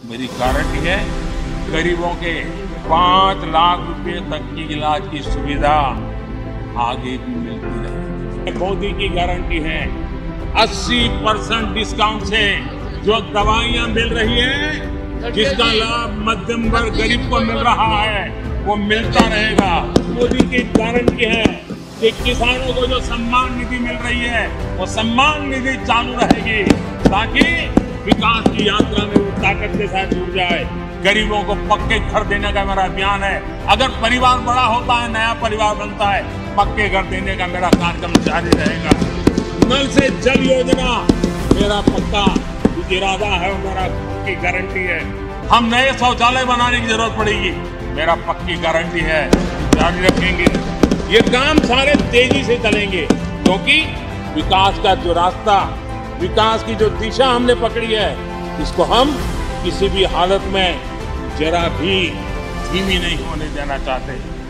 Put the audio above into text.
मेरी गारंटी है, गरीबों के 5 लाख रुपए तक की इलाज की सुविधा आगे भी मिलती रहे। मोदी की गारंटी है 80% डिस्काउंट से जो दवाइयां मिल रही है, जिसका लाभ मध्यम वर्ग गरीब को मिल रहा है, वो मिलता रहेगा। मोदी की गारंटी है कि किसानों को जो सम्मान निधि मिल रही है, वो सम्मान निधि चालू रहेगी, ताकि विकास की यात्रा में वो ताकत के साथ जुड़ जाए। गरीबों को पक्के घर देने का मेरा अभियान है। अगर परिवार बड़ा होता है, नया परिवार बनता है, पक्के घर देने का मेरा कार्यक्रम जारी रहेगा। नल से जल योजना मेरा पक्का इरादा है, मेरा पक्की गारंटी है। हम नए शौचालय बनाने की जरूरत पड़ेगी, मेरा पक्की गारंटी है, जारी रखेंगे। ये काम सारे तेजी से चलेंगे, क्योंकि विकास का जो रास्ता, विकास की जो दिशा हमने पकड़ी है, इसको हम किसी भी हालत में जरा भी धीमी नहीं होने देना चाहते।